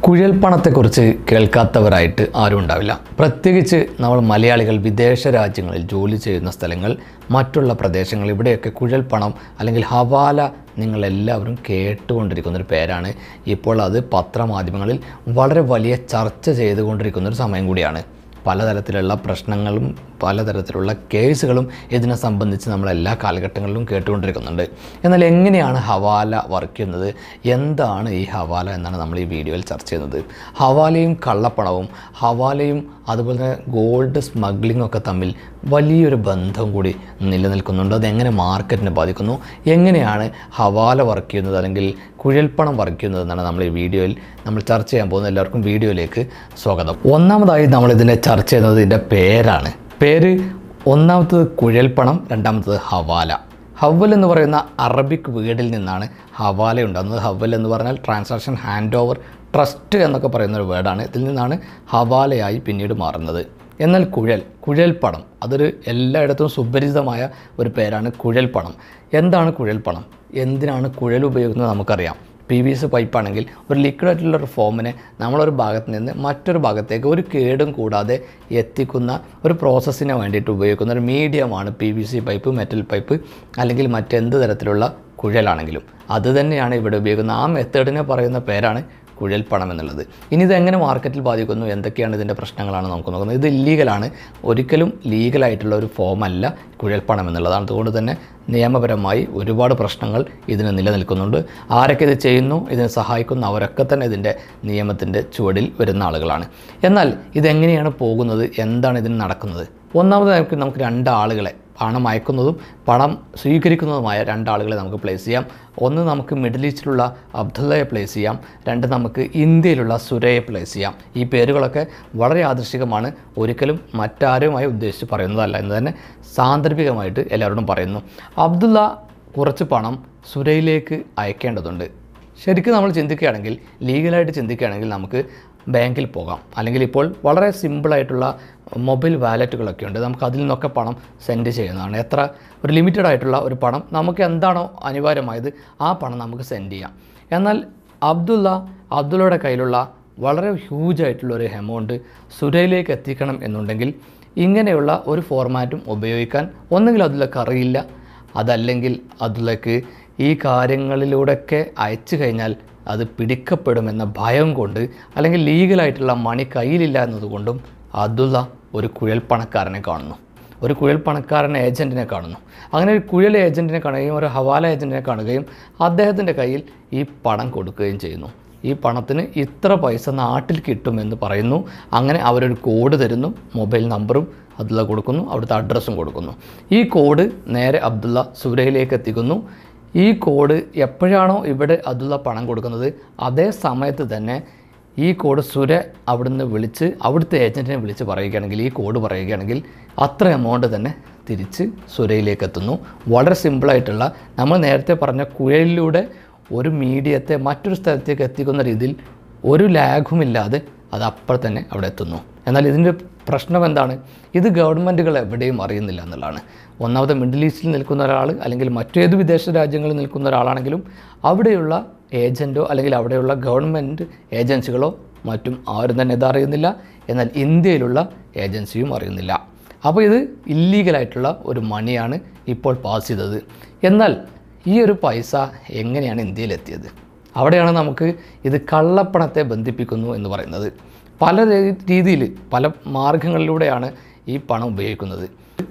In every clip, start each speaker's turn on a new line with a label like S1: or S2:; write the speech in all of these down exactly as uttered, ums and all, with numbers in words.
S1: കുഴൽപ്പണത്തെക്കുറിച്ച് കേൾക്കാത്തവരായിട്ട് ആരും ഉണ്ടാവില്ല. പ്രത്യേകിച്ച് നമ്മൾ മലയാളികൾ വിദേശ രാജ്യങ്ങളിൽ ജോലി ചെയ്യുന്ന സ്ഥലങ്ങൾ, മറ്റുള്ള പ്രദേശങ്ങൾ, ഇവിടെയൊക്കെ കുഴൽപ്പണം അല്ലെങ്കിൽ ഹവാല നിങ്ങളെല്ലാവരും കേട്ടുകൊണ്ടിരിക്കുന്നൊരു പേരാണ്. ഇപ്പോൾ അത് പത്രമാധ്യമങ്ങളിൽ വളരെ വലിയ ചർച്ച ചെയ്തുകൊണ്ടിരിക്കുന്നൊരു സമയം കൂടിയാണ്. പലതരത്തിലുള്ള പ്രശ്നങ്ങളും പലതരത്തിലുള്ള കേസുകളും ഇതിനെ സംബന്ധിച്ച് നമ്മൾ എല്ലാ കാലഘട്ടങ്ങളിലും കേട്ടുകൊണ്ടിരിക്കുന്നുണ്ട്. എന്നാൽ എങ്ങനെയാണ് ഹവാല വർക്ക് ചെയ്യുന്നത്, എന്താണ് ഈ ഹവാല എന്നാണ് നമ്മൾ ഈ വീഡിയോയിൽ ചർച്ച ചെയ്യുന്നത്. ഹവാലയും കള്ളപ്പണവും ഹവാലയും അതുപോലെ തന്നെ ഗോൾഡ് സ്മഗ്ലിങ്ങും ഒക്കെ തമ്മിൽ വലിയൊരു ബന്ധം കൂടി നിലനിൽക്കുന്നുണ്ട്. അതെങ്ങനെ മാർക്കറ്റിനെ ബാധിക്കുന്നു, എങ്ങനെയാണ് ഹവാല വർക്ക് ചെയ്യുന്നത് അല്ലെങ്കിൽ കുഴൽപ്പണം വർക്ക് ചെയ്യുന്നത് എന്നാണ് നമ്മൾ ഈ വീഡിയോയിൽ നമ്മൾ ചർച്ച ചെയ്യാൻ പോകുന്നത്. എല്ലാവർക്കും വീഡിയോയിലേക്ക് സ്വാഗതം. ഒന്നാമതായി നമ്മളിതിനെ ചർച്ച ചെയ്യുന്നത് ഇതിൻ്റെ പേരാണ്. പേര് ഒന്നാമത്തത് കുഴൽപ്പണം, രണ്ടാമത്തത് ഹവാല. ഹവൽ എന്ന് പറയുന്ന അറബിക് വേർഡിൽ നിന്നാണ് ഹവാല ഉണ്ടാകുന്നത്. ഹവൽ എന്ന് പറഞ്ഞാൽ ട്രാൻസാക്ഷൻ ഹാൻഡ് ഓവർ ട്രസ്റ്റ് എന്നൊക്കെ പറയുന്ന ഒരു വേർഡാണ്. ഇതിൽ നിന്നാണ് ഹവാലയായി പിന്നീട് മാറുന്നത്. എന്നാൽ കുഴൽ കുഴൽപ്പണം അതൊരു എല്ലായിടത്തും സുപരിചിതമായ ഒരു പേരാണ്. കുഴൽപ്പണം എന്താണ് കുഴൽപ്പണം, എന്തിനാണ് കുഴൽ ഉപയോഗിക്കുന്നത് നമുക്കറിയാം. പി വി സി പൈപ്പാണെങ്കിൽ ഒരു ലിക്വിഡായിട്ടുള്ളൊരു ഫോമിനെ നമ്മളൊരു ഭാഗത്ത് നിന്ന് മറ്റൊരു ഭാഗത്തേക്ക് ഒരു കേടും കൂടാതെ എത്തിക്കുന്ന ഒരു പ്രോസസ്സിന് വേണ്ടിയിട്ട് ഉപയോഗിക്കുന്ന ഒരു മീഡിയമാണ് P V C pipe, metal pipe അല്ലെങ്കിൽ മറ്റെന്ത് തരത്തിലുള്ള കുഴലാണെങ്കിലും അത് തന്നെയാണ് ഇവിടെ ഉപയോഗിക്കുന്നത്. ആ മെത്തേഡിനെ പറയുന്ന പേരാണ് കുഴൽപ്പണം എന്നുള്ളത്. ഇനി ഇതെങ്ങനെ മാർക്കറ്റിൽ ബാധിക്കുന്നു, എന്തൊക്കെയാണ് ഇതിൻ്റെ പ്രശ്നങ്ങളാണ് നമുക്ക് നോക്കുന്നത്. ഇത് ഇല്ലീഗലാണ്, ഒരിക്കലും ലീഗലായിട്ടുള്ള ഒരു ഫോമല്ല കുഴൽപ്പണം എന്നുള്ളതാണ്. അതുകൊണ്ട് തന്നെ നിയമപരമായി ഒരുപാട് പ്രശ്നങ്ങൾ ഇതിന് നിലനിൽക്കുന്നുണ്ട്. ആരൊക്കെ ഇത് ചെയ്യുന്നു, ഇതിനെ സഹായിക്കുന്നു, അവരൊക്കെ തന്നെ ഇതിൻ്റെ നിയമത്തിൻ്റെ ചുവടിൽ വരുന്ന ആളുകളാണ്. എന്നാൽ ഇതെങ്ങനെയാണ് പോകുന്നത്, എന്താണ് ഇതിന് നടക്കുന്നത്? ഒന്നാമത് നമുക്ക് നമുക്ക് രണ്ടാളുകളെ, പണം അയക്കുന്നതും പണം സ്വീകരിക്കുന്നതുമായ രണ്ടാളുകളെ നമുക്ക് പ്ലേസ് ചെയ്യാം. ഒന്ന് നമുക്ക് മിഡിൽ ഈസ്റ്റിലുള്ള അബ്ദുള്ളയെ പ്ലേസ് ചെയ്യാം, രണ്ട് നമുക്ക് ഇന്ത്യയിലുള്ള സുരയെ പ്ലേസ് ചെയ്യാം. ഈ പേരുകളൊക്കെ വളരെ യാദൃശ്ചികമാണ്, ഒരിക്കലും മറ്റാരുമായി ഉദ്ദേശിച്ച് പറയുന്നതല്ല എന്ന് തന്നെ സാന്ദർഭികമായിട്ട് എല്ലാവരോടും പറയുന്നു. അബ്ദുള്ള കുറച്ച് പണം സുരയിലേക്ക് അയക്കേണ്ടതുണ്ട്. ശരിക്കും നമ്മൾ ചിന്തിക്കുകയാണെങ്കിൽ, ലീഗലായിട്ട് ചിന്തിക്കുകയാണെങ്കിൽ നമുക്ക് ബാങ്കിൽ പോകാം, അല്ലെങ്കിൽ ഇപ്പോൾ വളരെ സിമ്പിളായിട്ടുള്ള മൊബൈൽ വാലറ്റുകളൊക്കെ ഉണ്ട്, നമുക്ക് അതിൽ നിന്നൊക്കെ പണം സെൻഡ് ചെയ്യുന്നതാണ്. എത്ര ഒരു ലിമിറ്റഡ് ആയിട്ടുള്ള ഒരു പണം നമുക്ക് എന്താണോ അനിവാര്യമായത് ആ പണം നമുക്ക് സെൻഡ് ചെയ്യാം. എന്നാൽ അബ്ദുള്ള അബ്ദുള്ളയുടെ കയ്യിലുള്ള വളരെ ഹ്യൂജ് ആയിട്ടുള്ള ഒരു എമൗണ്ട് സുരയിലേക്ക് എത്തിക്കണം എന്നുണ്ടെങ്കിൽ ഇങ്ങനെയുള്ള ഒരു ഫോർമാറ്റും ഉപയോഗിക്കാൻ ഒന്നുകിൽ അബ്ദുള്ളക്ക് അറിയില്ല, അതല്ലെങ്കിൽ അബ്ദുള്ളക്ക് ഈ കാര്യങ്ങളിലൂടെയൊക്കെ അയച്ചു കഴിഞ്ഞാൽ അത് പിടിക്കപ്പെടുമെന്ന ഭയം കൊണ്ട്, അല്ലെങ്കിൽ ലീഗലായിട്ടുള്ള മണി കയ്യിലില്ല എന്നതുകൊണ്ടും അബ്ദുള്ള ഒരു കുഴൽപ്പണക്കാരനെ കാണുന്നു, ഒരു കുഴൽപ്പണക്കാരൻ ഏജൻറ്റിനെ കാണുന്നു. അങ്ങനെ ഒരു കുഴൽ ഏജൻറ്റിനെ കാണുകയും ഒരു ഹവാല ഏജൻറ്റിനെ കാണുകയും അദ്ദേഹത്തിൻ്റെ കയ്യിൽ ഈ പണം കൊടുക്കുകയും ചെയ്യുന്നു. ഈ പണത്തിന് ഇത്ര പൈസ നാട്ടിൽ കിട്ടുമെന്ന് പറയുന്നു. അങ്ങനെ അവരൊരു കോഡ് തരുന്നു, മൊബൈൽ നമ്പറും അബ്ദുള്ള കൊടുക്കുന്നു, അവിടുത്തെ അഡ്രസ്സും കൊടുക്കുന്നു. ഈ കോഡ് നേരെ അബ്ദുള്ള സുരയിലേക്ക് എത്തിക്കുന്നു. ഈ കോഡ് എപ്പോഴാണോ ഇവിടെ അബ്ദുള്ള പണം കൊടുക്കുന്നത് അതേ സമയത്ത് തന്നെ ഈ കോഡ് സുര അവിടുന്ന് വിളിച്ച് അവിടുത്തെ ഏജൻറ്റിനെ വിളിച്ച് പറയുകയാണെങ്കിൽ, ഈ കോഡ് പറയുകയാണെങ്കിൽ അത്ര എമൗണ്ട് തന്നെ തിരിച്ച് സുരയിലേക്ക് എത്തുന്നു. വളരെ സിമ്പിളായിട്ടുള്ള, നമ്മൾ നേരത്തെ പറഞ്ഞ കുഴലിലൂടെ ഒരു മീഡിയത്തെ മറ്റൊരു സ്ഥലത്തേക്ക് എത്തിക്കുന്ന രീതിയിൽ ഒരു ലാഗുമില്ലാതെ അത് അപ്പോൾ തന്നെ അവിടെ എത്തുന്നു. എന്നാൽ ഇതിൻ്റെ പ്രശ്നം എന്താണ്? ഇത് ഗവൺമെൻറ്റുകൾ എവിടെയും അറിയുന്നില്ല എന്നുള്ളതാണ്. ഒന്നാമത് മിഡിൽ ഈസ്റ്റിൽ നിൽക്കുന്ന ഒരാൾ അല്ലെങ്കിൽ മറ്റേത് വിദേശ രാജ്യങ്ങളിൽ നിൽക്കുന്ന ഒരാളാണെങ്കിലും അവിടെയുള്ള ഏജൻറ്റോ അല്ലെങ്കിൽ അവിടെയുള്ള ഗവൺമെൻറ് ഏജൻസികളോ മറ്റും ആരും തന്നെ ഇതറിയുന്നില്ല. എന്നാൽ ഇന്ത്യയിലുള്ള ഏജൻസിയും അറിയുന്നില്ല. അപ്പോൾ ഇത് ഇല്ലീഗലായിട്ടുള്ള ഒരു മണിയാണ് ഇപ്പോൾ പാസ് ചെയ്തത്. എന്നാൽ ഈ ഒരു പൈസ എങ്ങനെയാണ് ഇന്ത്യയിലെത്തിയത്? അവിടെയാണ് നമുക്ക് ഇത് കള്ളപ്പണത്തെ ബന്ധിപ്പിക്കുന്നു എന്ന് പറയുന്നത്. പല രീതിയിൽ പല മാർഗങ്ങളിലൂടെയാണ് ഈ പണം ഉപയോഗിക്കുന്നത്.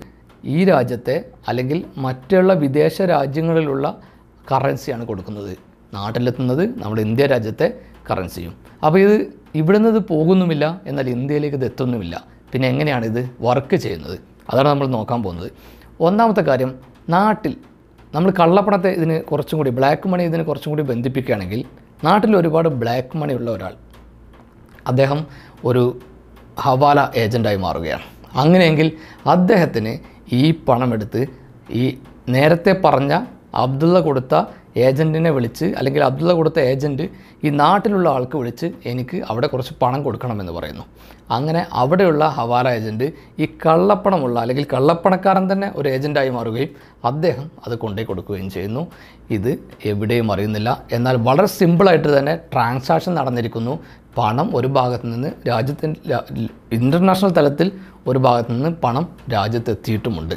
S1: ഈ രാജ്യത്തെ അല്ലെങ്കിൽ മറ്റുള്ള വിദേശ രാജ്യങ്ങളിലുള്ള കറൻസിയാണ് കൊടുക്കുന്നത്, നാട്ടിലെത്തുന്നത് നമ്മുടെ ഇന്ത്യ രാജ്യത്തെ കറൻസിയും. അപ്പോൾ ഇത് ഇവിടെ നിന്ന് ഇത് പോകുന്നുമില്ല, എന്നാൽ ഇന്ത്യയിലേക്ക് ഇത് എത്തുന്നുമില്ല. പിന്നെ എങ്ങനെയാണ് ഇത് വർക്ക് ചെയ്യുന്നത്? അതാണ് നമ്മൾ നോക്കാൻ പോകുന്നത്. ഒന്നാമത്തെ കാര്യം, നാട്ടിൽ നമ്മൾ കള്ളപ്പണത്തെ ഇതിന് കുറച്ചും കൂടി, ബ്ലാക്ക് മണി ഇതിന് കുറച്ചും കൂടി ബന്ധിപ്പിക്കുകയാണെങ്കിൽ, നാട്ടിൽ ഒരുപാട് ബ്ലാക്ക് മണി ഉള്ള ഒരാൾ അദ്ദേഹം ഒരു ഹവാല ഏജൻ്റായി മാറുകയാണ്. അങ്ങനെയെങ്കിൽ അദ്ദേഹത്തിന് ഈ പണമെടുത്ത് ഈ നേരത്തെ പറഞ്ഞ അബ്ദുള്ള കൊടുത്ത ഏജൻറ്റിനെ വിളിച്ച് അല്ലെങ്കിൽ അബ്ദുള്ള കൊടുത്ത ഏജൻറ്റ് ഈ നാട്ടിലുള്ള ആൾക്ക് വിളിച്ച് എനിക്ക് അവിടെ കുറച്ച് പണം കൊടുക്കണമെന്ന് പറയുന്നു. അങ്ങനെ അവിടെയുള്ള ഹവാല ഏജൻറ്റ് ഈ കള്ളപ്പണമുള്ള അല്ലെങ്കിൽ കള്ളപ്പണക്കാരൻ തന്നെ ഒരു ഏജൻറ്റായി മാറുകയും അദ്ദേഹം അത് കൊണ്ടുപോയി കൊടുക്കുകയും ചെയ്യുന്നു. ഇത് എവിടെയും അറിയുന്നില്ല. എന്നാൽ വളരെ സിമ്പിളായിട്ട് തന്നെ ട്രാൻസാക്ഷൻ നടന്നിരിക്കുന്നു. പണം ഒരു ഭാഗത്തു നിന്ന് രാജ്യത്തിൻ്റെ ഇൻ്റർനാഷണൽ തലത്തിൽ ഒരു ഭാഗത്തു നിന്ന് പണം രാജ്യത്തെത്തിയിട്ടുമുണ്ട്.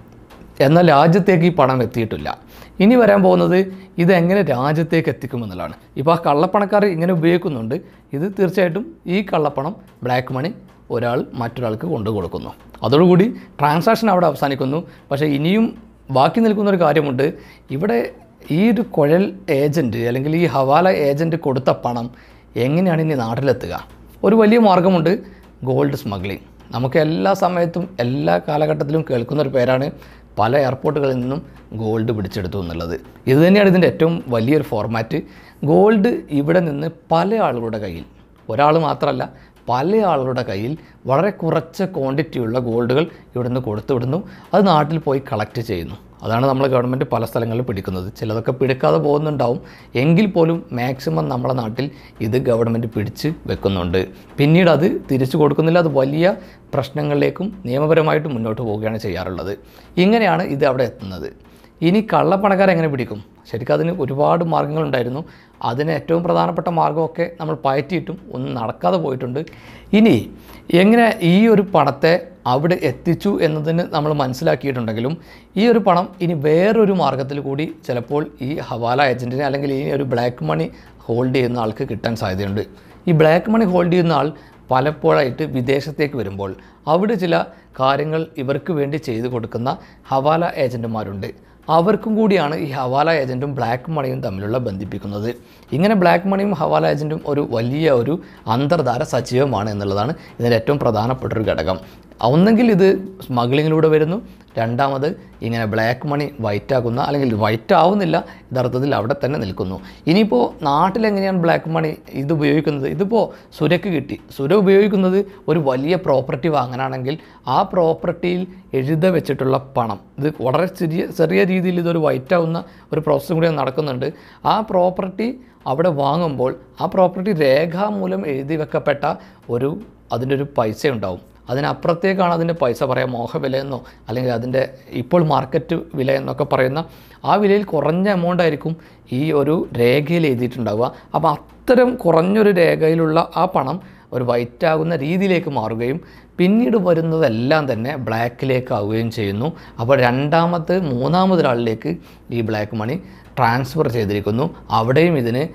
S1: എന്നാൽ രാജ്യത്തേക്ക് ഈ പണം എത്തിയിട്ടില്ല. ഇനി വരാൻ പോകുന്നത് ഇതെങ്ങനെ രാജ്യത്തേക്ക് എത്തിക്കുമെന്നുള്ളതാണ്. ഇപ്പോൾ ആ കള്ളപ്പണക്കാർ ഇങ്ങനെ ഉപയോഗിക്കുന്നുണ്ട്. ഇത് തീർച്ചയായിട്ടും ഈ കള്ളപ്പണം ബ്ലാക്ക് മണി ഒരാൾ മറ്റൊരാൾക്ക് കൊണ്ടു കൊടുക്കുന്നു. അതോടുകൂടി ട്രാൻസാക്ഷൻ അവിടെ അവസാനിക്കുന്നു. പക്ഷേ ഇനിയും ബാക്കി നിൽക്കുന്നൊരു കാര്യമുണ്ട്. ഇവിടെ ഈ ഒരു കുഴൽ ഏജൻറ്റ് അല്ലെങ്കിൽ ഈ ഹവാല ഏജൻറ്റ് കൊടുത്ത പണം എങ്ങനെയാണ് ഇനി നാട്ടിലെത്തുക? ഒരു വലിയ മാർഗമുണ്ട്, ഗോൾഡ് സ്മഗ്ലിംഗ്. നമുക്ക് എല്ലാ സമയത്തും എല്ലാ കാലഘട്ടത്തിലും കേൾക്കുന്നൊരു പേരാണ് പല എയർപോർട്ടുകളിൽ നിന്നും ഗോൾഡ് പിടിച്ചെടുത്തു എന്നുള്ളത്. ഇത് തന്നെയാണ് ഇതിൻ്റെ ഏറ്റവും വലിയൊരു ഫോർമാറ്റ്. ഗോൾഡ് ഇവിടെ നിന്ന് പല ആളുകളുടെ കയ്യിൽ, ഒരാൾ മാത്രമല്ല പല ആളുകളുടെ കയ്യിൽ വളരെ കുറച്ച് ക്വാണ്ടിറ്റിയുള്ള ഗോൾഡുകൾ ഇവിടെ നിന്ന് കൊടുത്തു വിടുന്നു. അത് നാട്ടിൽ പോയി കളക്ട് ചെയ്യുന്നു. അതാണ് നമ്മൾ ഗവൺമെൻറ് പല സ്ഥലങ്ങളിൽ പിടിക്കുന്നത്. ചിലതൊക്കെ പിടിക്കാതെ പോകുന്നുണ്ടാവും. എങ്കിൽ പോലും മാക്സിമം നമ്മുടെ നാട്ടിൽ ഇത് ഗവൺമെൻറ് പിടിച്ച് വെക്കുന്നുണ്ട്. പിന്നീട് അത് തിരിച്ചു കൊടുക്കുന്നില്ല. അത് വലിയ പ്രശ്നങ്ങളിലേക്കും നിയമപരമായിട്ട് മുന്നോട്ട് പോവുകയാണ് ചെയ്യാറുള്ളത്. ഇങ്ങനെയാണ് ഇത് അവിടെ എത്തുന്നത്. ഇനി കള്ളപ്പണക്കാരെ എങ്ങനെ പിടിക്കും? ശരിക്കും അതിന് ഒരുപാട് മാർഗ്ഗങ്ങളുണ്ടായിരുന്നു. അതിന് ഏറ്റവും പ്രധാനപ്പെട്ട മാർഗ്ഗമൊക്കെ നമ്മൾ പയറ്റിയിട്ടും ഒന്നും നടക്കാതെ പോയിട്ടുണ്ട്. ഇനി എങ്ങനെ ഈ ഒരു പണത്തെ അവിടെ എത്തിച്ചു എന്നതിന് നമ്മൾ മനസ്സിലാക്കിയിട്ടുണ്ടെങ്കിലും ഈ ഒരു പണം ഇനി വേറൊരു മാർഗ്ഗത്തിൽ കൂടി ചിലപ്പോൾ ഈ ഹവാല ഏജൻറ്റിനെ അല്ലെങ്കിൽ ഈ ഒരു ബ്ലാക്ക് മണി ഹോൾഡ് ചെയ്യുന്ന ആൾക്ക് കിട്ടാൻ സാധ്യതയുണ്ട്. ഈ ബ്ലാക്ക് മണി ഹോൾഡ് ചെയ്യുന്ന ആൾ പലപ്പോഴായിട്ട് വിദേശത്തേക്ക് വരുമ്പോൾ അവിടെ ചില കാര്യങ്ങൾ ഇവർക്ക് വേണ്ടി ചെയ്തു കൊടുക്കുന്ന ഹവാല ഏജൻറ്റുമാരുണ്ട്. അവർക്കും കൂടിയാണ് ഈ ഹവാല ഏജൻറ്റും ബ്ലാക്ക് മണിയും തമ്മിലുള്ള ബന്ധിപ്പിക്കുന്നത്. ഇങ്ങനെ ബ്ലാക്ക് മണിയും ഹവാല ഏജൻറ്റും ഒരു വലിയ ഒരു അന്തർധാര സജീവമാണ് എന്നുള്ളതാണ് ഇതിൻ്റെ ഏറ്റവും പ്രധാനപ്പെട്ടൊരു ഘടകം. ഒന്നെങ്കിൽ ഇത് സ്മഗ്ലിങ്ങിലൂടെ വരുന്നു, രണ്ടാമത് ഇങ്ങനെ ബ്ലാക്ക് മണി വൈറ്റാക്കുന്ന അല്ലെങ്കിൽ വൈറ്റ് ആവുന്നില്ല, യഥാർത്ഥത്തിൽ അവിടെ തന്നെ നിൽക്കുന്നു. ഇനിയിപ്പോൾ നാട്ടിലെങ്ങനെയാണ് ബ്ലാക്ക് മണി ഇത് ഉപയോഗിക്കുന്നത്? ഇതിപ്പോൾ സുരക്ക് കിട്ടി. സുര ഉപയോഗിക്കുന്നത് ഒരു വലിയ പ്രോപ്പർട്ടി വാങ്ങാനാണെങ്കിൽ ആ പ്രോപ്പർട്ടിയിൽ എഴുത വെച്ചിട്ടുള്ള പണം, ഇത് വളരെ ചെറിയ ചെറിയ രീതിയിൽ ഇതൊരു വൈറ്റ് ആവുന്ന ഒരു പ്രോസസ്സും കൂടി നടക്കുന്നുണ്ട്. ആ പ്രോപ്പർട്ടി അവിടെ വാങ്ങുമ്പോൾ ആ പ്രോപ്പർട്ടി രേഖാമൂലം എഴുതി വെക്കപ്പെട്ട ഒരു അതിൻ്റെ ഒരു പൈസ ഉണ്ടാവും. അതിനപ്പുറത്തേക്കാണ് അതിൻ്റെ പൈസ പറയാം, മോഹവിലയെന്നോ അല്ലെങ്കിൽ അതിൻ്റെ ഇപ്പോൾ മാർക്കറ്റ് വില എന്നൊക്കെ പറയുന്ന ആ വിലയിൽ കുറഞ്ഞ എമൗണ്ട് ആയിരിക്കും ഈ ഒരു രേഖയിൽ എഴുതിയിട്ടുണ്ടാവുക. അപ്പോൾ അത്തരം കുറഞ്ഞൊരു രേഖയിലുള്ള ആ പണം ഒരു വൈറ്റ് ആകുന്ന രീതിയിലേക്ക് മാറുകയും പിന്നീട് വരുന്നതെല്ലാം തന്നെ ബ്ലാക്കിലേക്ക് ആവുകയും ചെയ്യുന്നു. അപ്പോൾ രണ്ടാമത്തെ മൂന്നാമതൊരാളിലേക്ക് ഈ ബ്ലാക്ക് മണി ട്രാൻസ്ഫർ ചെയ്തിരിക്കുന്നു. അവിടെയും ഇതിന്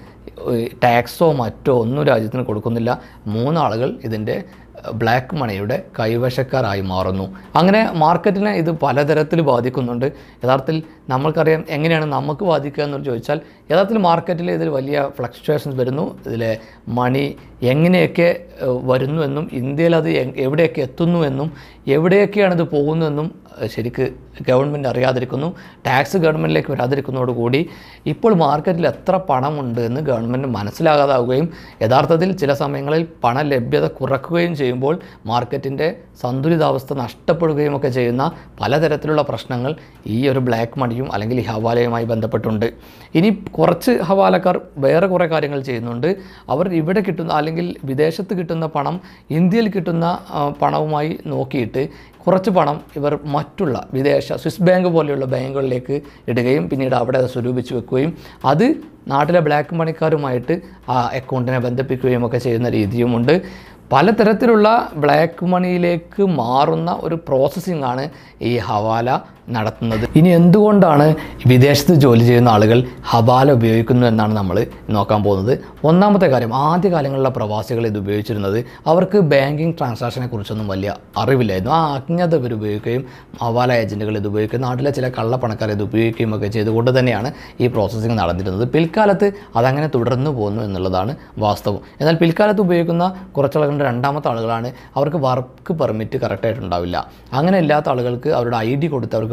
S1: ടാക്സോ മറ്റോ ഒന്നും രാജ്യത്തിന് കൊടുക്കുന്നില്ല. മൂന്നാളുകൾ ഇതിൻ്റെ ബ്ലാക്ക് മണിയുടെ കൈവശക്കാരായി മാറുന്നു. അങ്ങനെ മാർക്കറ്റിനെ ഇത് പലതരത്തിൽ ബാധിക്കുന്നുണ്ട്. യഥാർത്ഥത്തിൽ നമ്മൾക്കറിയാം എങ്ങനെയാണ് നമുക്ക് ബാധിക്കുക എന്ന് ചോദിച്ചാൽ യഥാർത്ഥത്തിൽ മാർക്കറ്റിൽ ഇതിൽ വലിയ ഫ്ലക്ച്വേഷൻസ് വരുന്നു. ഇതിലെ മണി എങ്ങനെയൊക്കെ വരുന്നു എന്നും ഇന്ത്യയിൽ അത് എവിടെയൊക്കെ എത്തുന്നു എന്നും എവിടെയൊക്കെയാണ് ഇത് പോകുന്നതെന്നും ശരിക്ക് ഗവൺമെൻറ് അറിയാതിരിക്കുന്നു. ടാക്സ് ഗവൺമെൻറ്റിലേക്ക് വരാതിരിക്കുന്നതോടുകൂടി ഇപ്പോൾ മാർക്കറ്റിൽ എത്ര പണമുണ്ട് എന്ന് ഗവൺമെൻറ് മനസ്സിലാകാതാവുകയും യഥാർത്ഥത്തിൽ ചില സമയങ്ങളിൽ പണ ലഭ്യത കുറക്കുകയും ചെയ്യുമ്പോൾ മാർക്കറ്റിൻ്റെ സന്തുലിതാവസ്ഥ നഷ്ടപ്പെടുകയും ഒക്കെ ചെയ്യുന്ന പലതരത്തിലുള്ള പ്രശ്നങ്ങൾ ഈ ഒരു ബ്ലാക്ക് മണിയും അല്ലെങ്കിൽ ഈ ഹവാലയുമായി ബന്ധപ്പെട്ടുണ്ട്. ഇനി കുറച്ച് ഹവാലക്കാർ വേറെ കുറേ കാര്യങ്ങൾ ചെയ്യുന്നുണ്ട്. അവർ ഇവിടെ കിട്ടുന്ന അല്ലെങ്കിൽ വിദേശത്ത് കിട്ടുന്ന പണം ഇന്ത്യയിൽ കിട്ടുന്ന പണവുമായി നോക്കിയിട്ട് കുറച്ച് പണം ഇവർ മറ്റുള്ള വിദേശ സ്വിസ് ബാങ്ക് പോലെയുള്ള ബാങ്കുകളിലേക്ക് ഇടുകയും പിന്നീട് അവിടെ അത് സ്വരൂപിച്ച് വെക്കുകയും അത് നാട്ടിലെ ബ്ലാക്ക് മണിക്കാരുമായിട്ട് ആ അക്കൗണ്ടിനെ ബന്ധിപ്പിക്കുകയും ഒക്കെ ചെയ്യുന്ന രീതിയുമുണ്ട്. പലതരത്തിലുള്ള ബ്ലാക്ക് മണിയിലേക്ക് മാറുന്ന ഒരു പ്രോസസ്സിംഗ് ആണ് ഈ ഹവാല നടത്തുന്നത്. ഇനി എന്തുകൊണ്ടാണ് വിദേശത്ത് ജോലി ചെയ്യുന്ന ആളുകൾ ഹവാല ഉപയോഗിക്കുന്നു എന്നാണ് നമ്മൾ നോക്കാൻ പോകുന്നത്. ഒന്നാമത്തെ കാര്യം, ആദ്യ കാലങ്ങളിലുള്ള പ്രവാസികൾ ഇത് ഉപയോഗിച്ചിരുന്നത് അവർക്ക് ബാങ്കിങ് ട്രാൻസാക്ഷനെ കുറിച്ചൊന്നും വലിയ അറിവില്ലായിരുന്നു. ആ അജ്ഞത ഇവർ ഉപയോഗിക്കുകയും ഹവാല ഏജൻറ്റുകൾ ഇത് ഉപയോഗിക്കുകയും നാട്ടിലെ ചില കള്ളപ്പണക്കാർ ഇത് ഉപയോഗിക്കുകയും ഒക്കെ ചെയ്തുകൊണ്ട് തന്നെയാണ് ഈ പ്രോസസ്സിംഗ് നടന്നിരുന്നത്. പിൽക്കാലത്ത് അതങ്ങനെ തുടർന്നു പോകുന്നു എന്നുള്ളതാണ് വാസ്തവം. എന്നാൽ പിൽക്കാലത്ത് ഉപയോഗിക്കുന്ന കുറച്ചാളുകളുടെ രണ്ടാമത്തെ ആളുകളാണ് അവർക്ക് വർക്ക് പെർമിറ്റ് കറക്റ്റായിട്ടുണ്ടാവില്ല. അങ്ങനെ ഇല്ലാത്ത ആളുകൾക്ക് അവരുടെ ഐ ഡി കൊടുത്ത് അവർക്ക്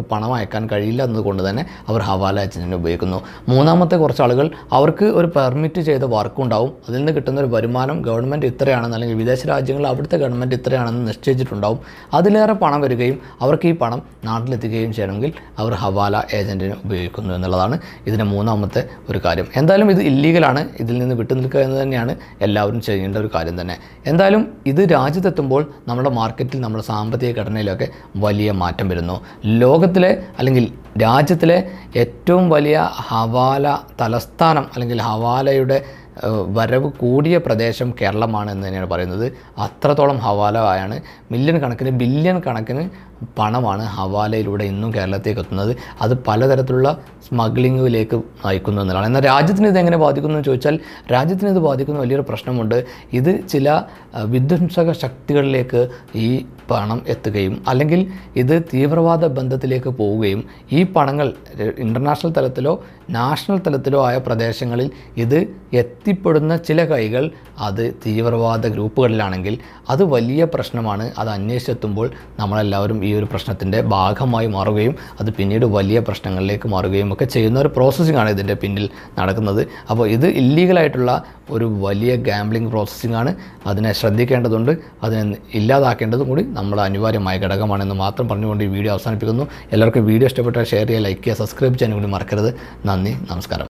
S1: പണം അയക്കാൻ കഴിയില്ല എന്നതുകൊണ്ട് തന്നെ അവർ ഹവാല ഏജൻറ്റിനെ ഉപയോഗിക്കുന്നു. മൂന്നാമത്തെ കുറച്ച് ആളുകൾ അവർക്ക് ഒരു പെർമിറ്റ് ചെയ്ത വർക്ക് ഉണ്ടാവും, അതിൽ നിന്ന് കിട്ടുന്ന ഒരു വരുമാനം ഗവൺമെൻറ് ഇത്രയാണെന്ന് അല്ലെങ്കിൽ വിദേശ രാജ്യങ്ങളിൽ അവിടുത്തെ ഗവൺമെൻറ് ഇത്രയാണെന്ന് നിശ്ചയിച്ചിട്ടുണ്ടാവും. അതിലേറെ പണം വരികയും അവർക്ക് ഈ പണം നാട്ടിലെത്തിക്കുകയും ചെയ്യണമെങ്കിൽ അവർ ഹവാല ഏജൻറ്റിനെ ഉപയോഗിക്കുന്നു എന്നുള്ളതാണ് ഇതിൻ്റെ മൂന്നാമത്തെ ഒരു കാര്യം. എന്തായാലും ഇത് ഇല്ലീഗലാണ്, ഇതിൽ നിന്ന് വിട്ടു നിൽക്കുക എന്ന് തന്നെയാണ് എല്ലാവരും ചെയ്യേണ്ട ഒരു കാര്യം തന്നെ. എന്തായാലും ഇത് രാജ്യത്തെത്തുമ്പോൾ നമ്മുടെ മാർക്കറ്റിൽ നമ്മുടെ സാമ്പത്തിക ഘടനയിലൊക്കെ വലിയ മാറ്റം വരുന്നു. ലോകത്തിലെ അല്ലെങ്കിൽ രാജ്യത്തിലെ ഏറ്റവും വലിയ ഹവാല തലസ്ഥാനം അല്ലെങ്കിൽ ഹവാലയുടെ വരവ് കൂടിയ പ്രദേശം കേരളമാണ് എന്ന് തന്നെയാണ് പറയുന്നത്. അത്രത്തോളം ഹവാല ആയാണ്, മില്യൺ കണക്കിന് ബില്യൺ കണക്കിന് പണമാണ് ഹവാലയിലൂടെ ഇന്നും കേരളത്തേക്ക് എത്തുന്നത്. അത് പലതരത്തിലുള്ള സ്മഗ്ലിങ്ങിലേക്ക് നയിക്കുന്നു എന്നതാണ്. എന്നാൽ രാജ്യത്തിന് ഇതെങ്ങനെ ബാധിക്കുന്നു എന്ന് ചോദിച്ചാൽ രാജ്യത്തിന് ഇത് ബാധിക്കുന്ന വലിയൊരു പ്രശ്നമുണ്ട്. ഇത് ചില വിധ്വംസക ശക്തികളിലേക്ക് ഈ പണം എത്തുകയും അല്ലെങ്കിൽ ഇത് തീവ്രവാദ ബന്ധത്തിലേക്ക് പോവുകയും ഈ പണങ്ങൾ ഇൻ്റർനാഷണൽ തലത്തിലോ നാഷണൽ തലത്തിലോ ആയ പ്രദേശങ്ങളിൽ ഇത് എത്തിപ്പെടുന്ന ചില കൈകൾ അത് തീവ്രവാദ ഗ്രൂപ്പുകളിലാണെങ്കിൽ അത് വലിയ പ്രശ്നമാണ്. അത് അന്വേഷിച്ചെത്തുമ്പോൾ നമ്മളെല്ലാവരും ഈ ഒരു പ്രശ്നത്തിൻ്റെ ഭാഗമായി മാറുകയും അത് പിന്നീട് വലിയ പ്രശ്നങ്ങളിലേക്ക് മാറുകയും ഒക്കെ ചെയ്യുന്ന ഒരു പ്രോസസ്സിംഗ് ആണ് ഇതിൻ്റെ പിന്നിൽ നടക്കുന്നത്. അപ്പോൾ ഇത് ഇല്ലീഗലായിട്ടുള്ള ഒരു വലിയ ഗാംബ്ലിംഗ് പ്രോസസ്സിംഗ് ആണ്. അതിനെ ശ്രദ്ധിക്കേണ്ടതുണ്ട്, അതിനെ ഇല്ലാതാക്കേണ്ടതും കൂടി നമ്മുടെ അനിവാര്യമായ ഘടകമാണെന്ന് മാത്രം പറഞ്ഞുകൊണ്ട് ഈ വീഡിയോ അവസാനിപ്പിക്കുന്നു. എല്ലാവർക്കും വീഡിയോ ഇഷ്ടപ്പെട്ടാൽ ഷെയർ ചെയ്യുക, ലൈക്ക് ചെയ്യുക, സബ്സ്ക്രൈബ് ചെയ്യാൻ കൂടി മറക്കരുത്. നന്ദി, നമസ്കാരം.